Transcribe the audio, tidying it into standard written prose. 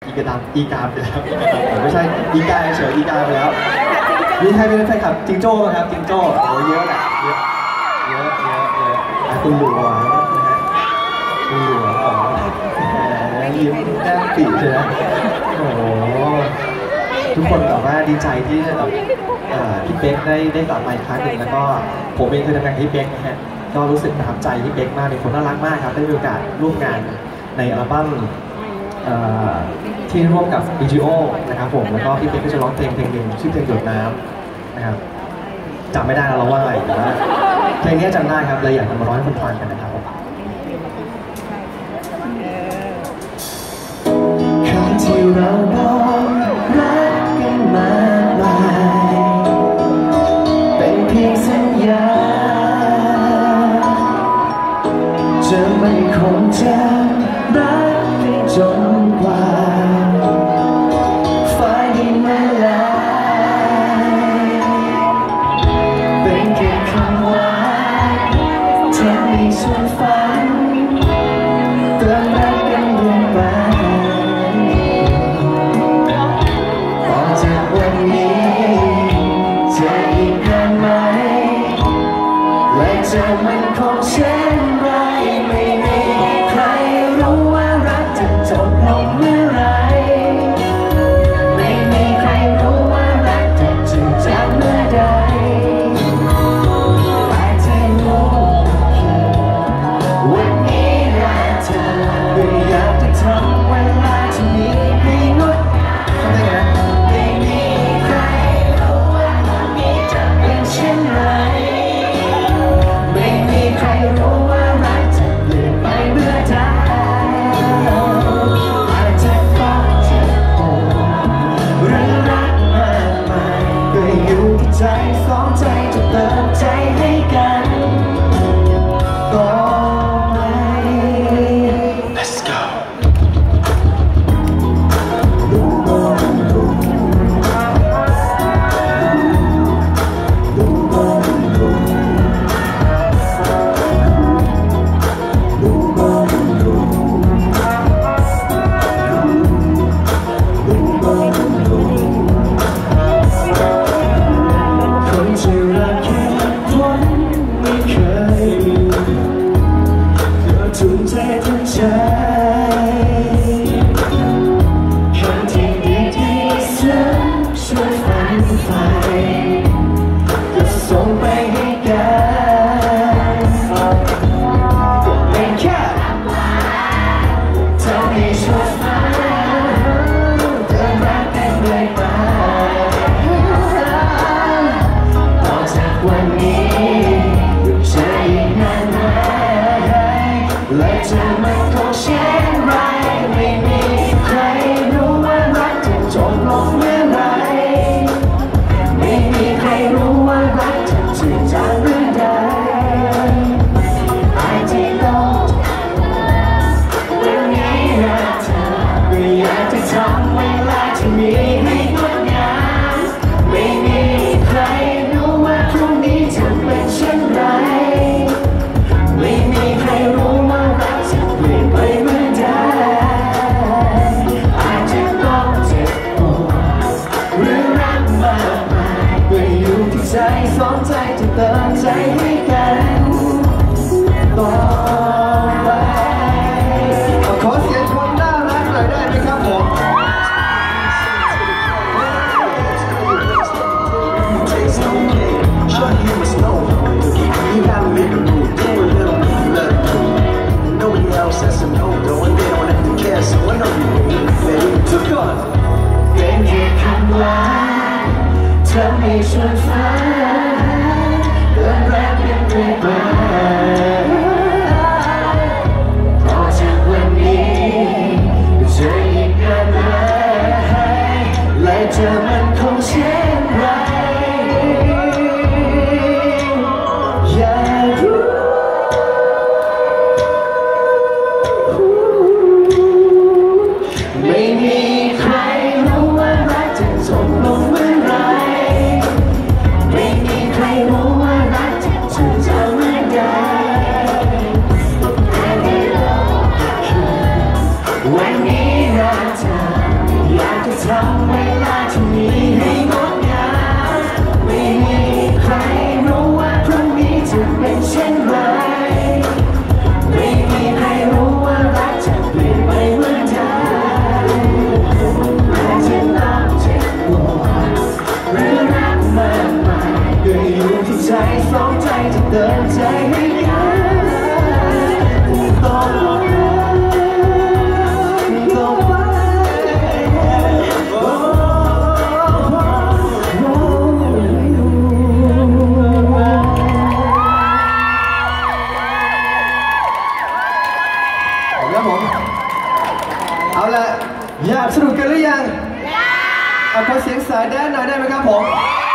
อีกาไปแล้วไม่ใช่อีกาเฉยอีกาไปแล้วมีใครเป็นแฟนคลับจิงโจ้ไหมครับจิงโจ้โอ้เยอะแหละเยอะคุณหลวงนะฮะคุณหลวงยิ้มแก้มปีใช่ไหมโอ้โหทุกคนบอกว่าดีใจที่พี่เป๊กได้กลับมาอีกครั้งหนึ่งแล้วก็ผมเองเคยทำงานกับพี่เป๊กนะฮะก็รู้สึกประทับใจพี่เป๊กมากเป็นคนน่ารักมากครับได้มีโอกาสร่วมงานในอัลบั้มที่ร่วมกับ BGO นะครับผมแล้วก็พี่เป๊กก็จะร้องเพลงหนึ่งชื่อเพลงหยดน้ำนะครับจำไม่ได้แล้วเราว่าอะไรแต่ว่าเพลงนี้จำได้ครับเลยอยากจะมาร้องให้คนฟังกันนะครับคำที่เราบอกรักกันมากมายเป็นเพียงสัญญาจะไม่คงจะรักให้จนกว่าฟ้าดินมาลายเป็นแค่คำว่าเธอในส่วนฝันเตือนรักกันเรื่อยไปพอจากวันนี้จะอีกนานไหมและจะมันคงเช่นไรไม่มีใครรู้ว่ารักจะจบลงเมื่อไรไม่มีใครรู้ว่ารักจะจืดจางเมื่อใดแต่เธอรู้วันนี้รักเธอก็อยากจะทำเวลาที่มีให้งดไม่มีใครรู้ว่าวันนี้จะเป็นเช่นไรไม่มีใครรู้ว่ารักจะเปลี่ยนไปเมื่อใดอาจจะต้องเจ็บปวดหรือรักมากมายก็อยู่ที่ใจสองใจจะเติมใจให้กันต่อไป Let's goคนที่รักแค่คนไม่เคยมีก็ทุ่มเททั้งใจคำที่ดีที่ฉันช่วยฝันไฟก็ส่งไปให้กันก็เป็นแค่เท่าที่ช่วยฝันเดินรักกันเรื่อยไปต่อจากวันนี้จะอีกนานไหมและจะมันคงเช่นไรไม่มีใครรู้ว่ารักจะจบลงเมื่อไรไม่มีใครรู้ว่ารักจะจืดจางเมื่อใดอาจจะต้องวันนี้รักเธอก็อยากจะทำเวลาที่มีให้งดงามไม่มีใครรู้ว่าพรุ่งนี้จะเป็นเช่นไรไม่มีใครรู้ว่ารักจะเปลี่ยนไปเมื่อใดอาจจะต้องเจ็บปวดหรือรักมากมายก็อยู่ที่ใจสองใจจะเติมใจให้กันต่อไปขอเสียงคนน่ารักหน่อยได้ไหมครับผมทุกคนเป็นแค่คำว่าเธอไม่ชวนฝันเดินรักกันเรื่อยไปต่อจากวันนี้จะอีกนานไหมและจะมันคงเช่นไรอยากรู้ไม่มีใครรู้ว่ารักจะจบลงเมื่อไรทำเวลาที่มีให้งดงามไม่มีใครรู้ว่าพรุ่งนี้จะเป็นเช่นไรไม่มีใครรู้ว่ารักจะเปลี่ยนไปเมื่อใดแม้จะต้องเจ็บปวดหรือรักมากมายก็อยู่ที่ใจสองใจจะเดินใจให้กันต้องเอาละอยากสนุกกันหรือยังขอเสียงสายแดนหน่อยได้ไหมครับผม